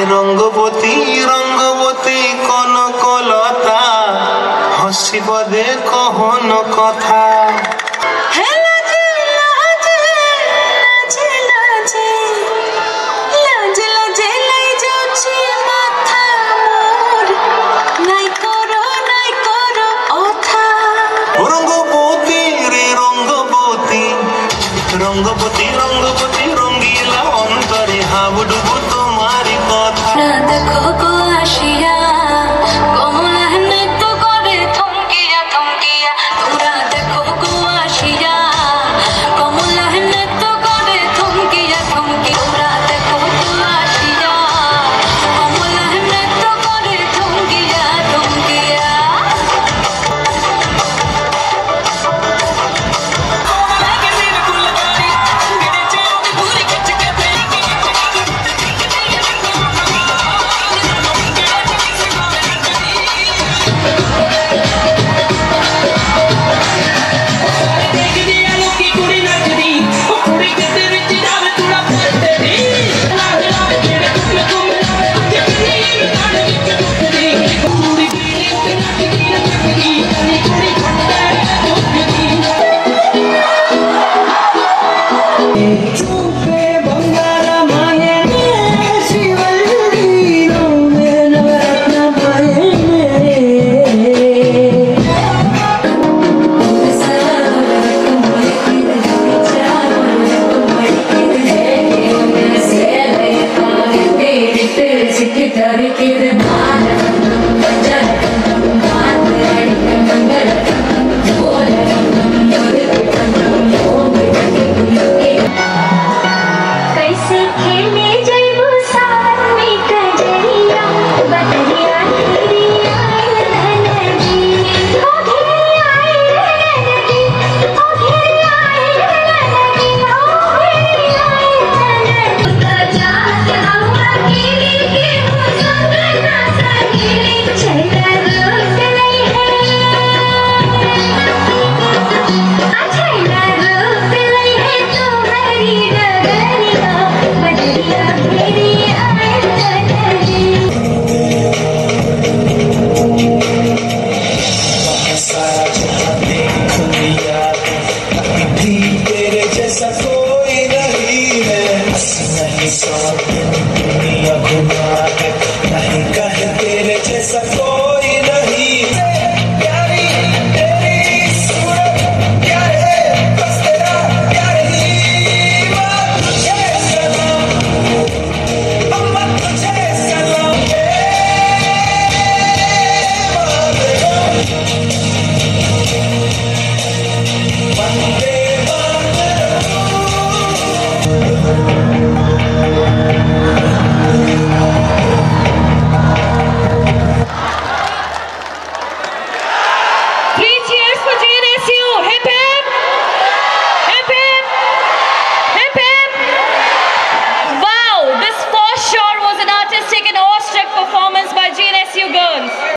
रंगवती रंगवती कनकलता हसिब दे कहन कथा रंगवती रंगवती रंगीला अंतरे हाबुडुबु तुम्हारी कथा देखो को आशिया कमला ने तो करे थमकिया थमकिया तोरा देखो को आशिया कमला ने तो करे थमकिया थमकिया तोरा देखो को आशिया कमला ने तो करे थमकिया थमकिया वंदे मातरम।